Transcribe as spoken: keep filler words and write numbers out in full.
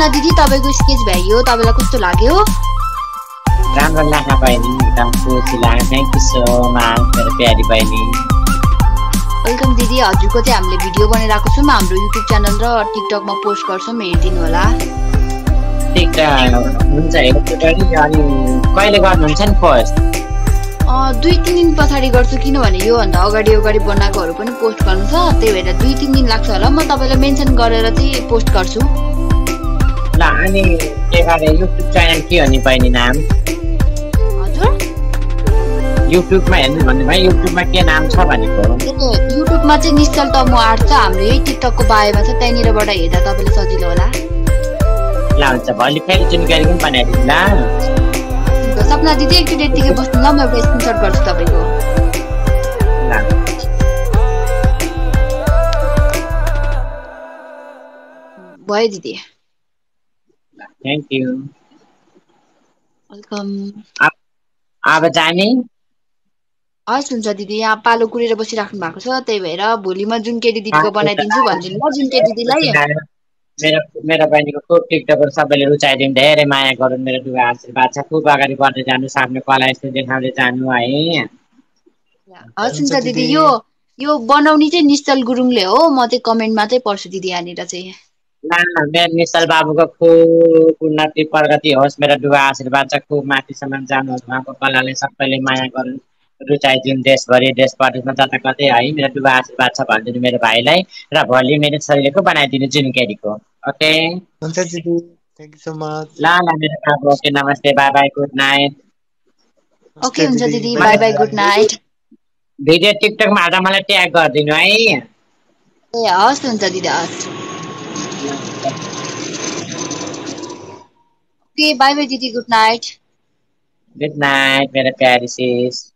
सपना दिदी तपाईको स्केच भ्याइयो तपाईलाई कस्तो लाग्यो राम्रो लाग्यो बहिनी एकदम खुसी लाग्यो थ्यांक यू सो मच मेरो प्यारी बहिनी वेलकम दिदी हजुरको चाहिँ हामीले भिडियो बनाइराको छौं हाम्रो युट्युब च्यानल र टिकटकमा पोस्ट गर्छौं हेर्दिनु होला ठीक हुन्छ हेर्छु अनि कहिले गर्नुहुन्छ नि पोस्ट अ दुई तीन दिन पछाडी गर्छु किनभने यो भन्दा अगाडि अगाडि बनाएकोहरु पनि पोस्ट गर्नु छ त्यही भएर दुई तीन दिन लाग्छ होला म तपाईलाई मेन्सन गरेर चाहिँ पोस्ट गर्छु ल अनि के गरे युट्युब च्यानल के हो नि बहिनी नाम हजुर युट्युबमा हेर्नु भन्नु भयो युट्युबमा के नाम छ भनेको युट्युबमा चाहिँ निश्चल तमु आर्ट छ हाम्रो यही टिकटकको बायोमा छ त्यहीँनिरबाट हेर्दा तपाईलाई सजिलो होला ल हुन्छ भोलि फेरि जानकारी पनि बनाइदिनु ल सपना दिदी एकचोटि यतिकै बस्नु ल म एउटा स्क्रिनशट गर्छु तपाईको भयो दिदी थ्यांक यू वेलकम अब जाने हस् हुन्छ दिदी यहाँ पालो कुरेर बसिराख्नु भएको छ त्यही भएर भोलि म जुन केटी दिदीको बनाइदिन्छु भनिदिनु ल जुन केटी दिदीलाई मेरो मेरो बहिनीको खुब टिकटकहरु सबैले रुचाइदिनु धेरै माया गरुन् मेरो दुआ आशीर्वाद छ खुब अगाडि बढ्दै जानु आफ्नो कला यस्तो देखाउँदै जानु है हस् हुन्छ दिदी यो यो बनाउने चाहिँ निश्चल गुरुङले हो म चाहिँ कमेन्टमा चाहिँ पढ्छु दिदी यहाँनिर चाहिँ ल मेरो निश्चल बाबुको खुब उन्नति प्रगति होस् मेरो दुआ आशीर्वाद छ खुब माथिसम्म जानुहोस् उहाँको कलाले सबैले माया गरुन् रुचाइदिनु देशभरि देश प्रदेशमा जता कतै है मेरो दुआ आशीर्वाद छ भनिदिनु मेरो भाइलाई र भोलि मेरो छोरीको बनाइदिनु जुन केटीको ओके हुन्छ दिदी थ्यांक यू सो मच ल ल मेरो बाबु ओके नमस्ते bye bye good night okay हुन्छ दिदी bye bye good night video टिकटकमा हाल्दा मलाई ट्याग गरिदिनु है ए हस् हुन्छ दिदी हस् ओके बाइ बाइ दिदी गुड नाइट गुड नाइट मेरो प्यारी सिस